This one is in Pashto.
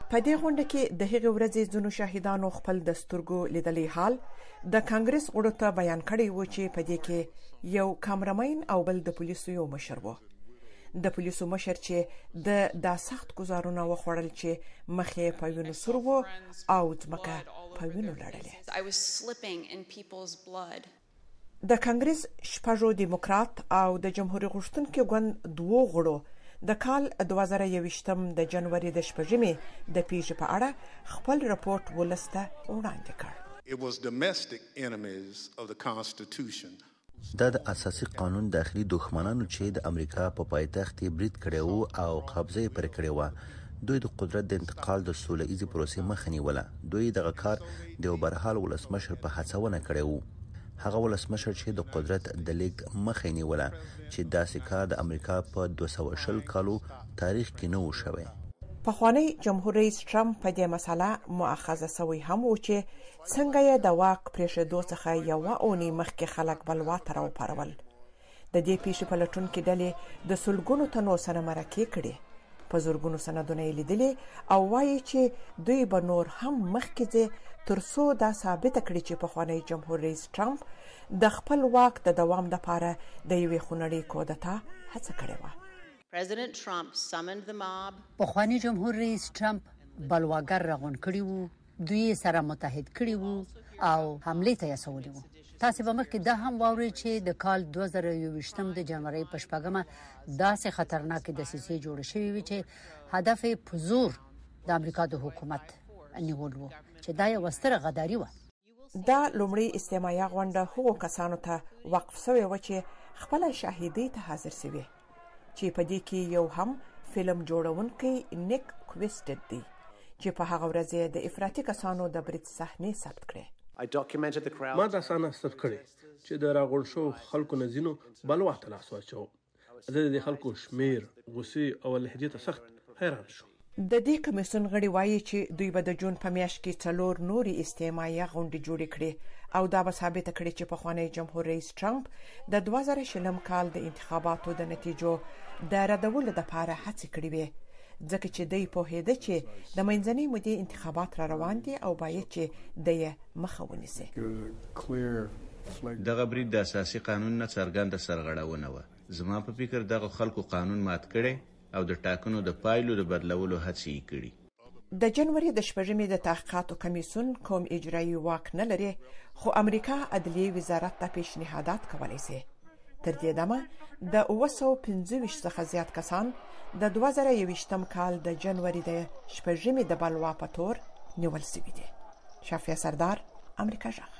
په دې غونډه کې د هغې ورځې ځینو شاهدانو خپل د سترګو لیدلی حال د کانګرس غړو ته بیان کړی و چې په دې کې یو کامرمین او بل د پولیسو یو مشر و. د پولیسو مشر چې دا سخت ګزارونه وخوړل چې مخې په وینو سور و او ځمکه په وینو لړلې. د کانګرس شپږو دیموکرات او د جمهوریت غوښتونکي ګوند دوو غړو د کال 2021 د جنوري د شپږمې د پیښې په اړه خپل رپورټ ولسته وړاندې کړ. It was domestic enemies of the Constitution. دا د اساسي قانون داخلي دښمنانو چې د امریکا په پایتخت برید کړی وو او قبضه یې پرې کړې وه. دوی د قدرت د انتقال د سوله ایزې پروسې مخه نیوله. دوی دغه کار د یو برحال ولسمشر په هڅونه کړی وو. هغه ولسمشر چې د قدرت د لیږد مخه نیوله چې داسې کار د امریکا په 220 کالو تاریخ کې نه و شوی. پخوانی جمهور رئیس ټرمپ په دې مسله مؤاخذه سوی هم و چې څنګه یې د واک پرېښودو څخه یوه اونۍ مخکې خلک بلوا ته راوپارول. د دې پیښې په لټون کې ډلې د سلګونو تنو سره مرکې کړې. په زرګونو سندونه یې لیدلې او وایي چې دوی به نور هم مخکې ځي تر څو دا ثابته کړي چې پخوانی جمهور رئیس ټرمپ د خپل واک د دوام لپاره د یوې خونړۍ کودتا هڅه کړې وه. پخوانی جمهور رئیس ټرمپ بلواګر راغونډ کړي وو، دوی سره متحد کړي وو او حملې ته یې هڅولي وو. تاسې به مخکې دا هم واورئ چې د کال 2021 د جنوري په شپږمه داسې خطرناکې دسیسې جوړې شوې وې چې هدف یې په زور د امریکا د حکومت نیول وو چې دا یوه ستره غداري وه. دا لومړی استماعیه غونډه هغو کسانو ته وقف شوې وه چې خپله شاهدۍ ته حاضر شوي، چې په دې کې یو هم فلم جوړونکی نیک کویسټډ دی چې په هغه ورځ د افراطي کسانو د برید صحنې ثبت کړې. ما دا صحنه ثبت کړې چې د راغونډ شوو خلکو نه ځینو بلوا ته لاس واچوه. زه د دې خلکو شمیر، غوسې او لهجې ته سخت حیران شوم. د دې کمیسیون غړي وایي چې دوی به د جون په میاشت کې 4 نورې استماعیه غونډې جوړې کړي او دا به ثابته کړي چې پخوانی جمهور رئیس ټرمپ د 2020 کال د انتخاباتو د نتیجو د ردولو لپاره هڅې کړې وې، ځکه چې دوی پوهېده چې د منځنۍ مودې انتخابات را روان دي او باید چې د یې مخه ونیسي. دغه برید د اساسي قانون نه څرګنده سرغړونه وه. زما په فکر دغه خلکو قانون مات کړی او د ټاکنو د پایلو د بدلولو هڅې یې کړي. د جنوري د شپږمې د تحقیقاتو کمیسیون کوم اجرایي واک نه لري، خو امریکا عدلیې وزارت ته پیشنهادات کولی شي. تر دې دمه د 225 څخه زیات کسان د 2021 کال د جنوري د شپږمې د بلوا په تور نیول شوي دي. شافیه سردار، امریکا غږ.